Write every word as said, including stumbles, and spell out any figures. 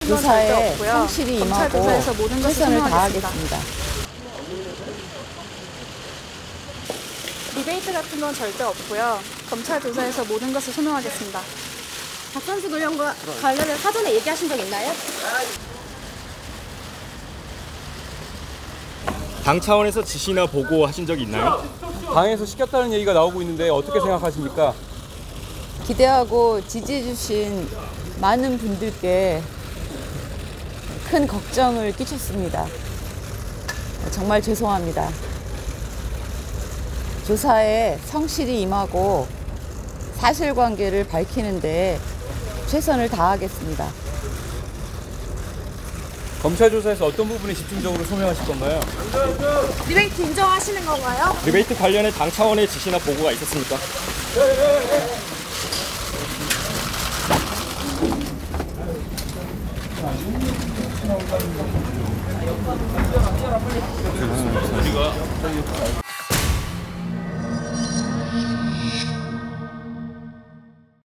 조사에 성실히 검찰 임하고 조사에서 모든 것을 최선을 소명하겠습니다. 다하겠습니다. 리베이트 같은 건 절대 없고요. 검찰 조사에서 모든 것을 소명하겠습니다. 박선수 의원과 관련해 사전에 얘기하신 적 있나요? 당 차원에서 지시나 보고하신 적이 있나요? 당에서 시켰다는 얘기가 나오고 있는데 어떻게 생각하십니까? 기대하고 지지해주신 많은 분들께 큰 걱정을 끼쳤습니다. 정말 죄송합니다. 조사에 성실히 임하고 사실관계를 밝히는데 최선을 다하겠습니다. 검찰 조사에서 어떤 부분에 집중적으로 소명하실 건가요? 리베이트 인정하시는 건가요? 리베이트 관련해 당 차원의 지시나 보고가 있었습니까?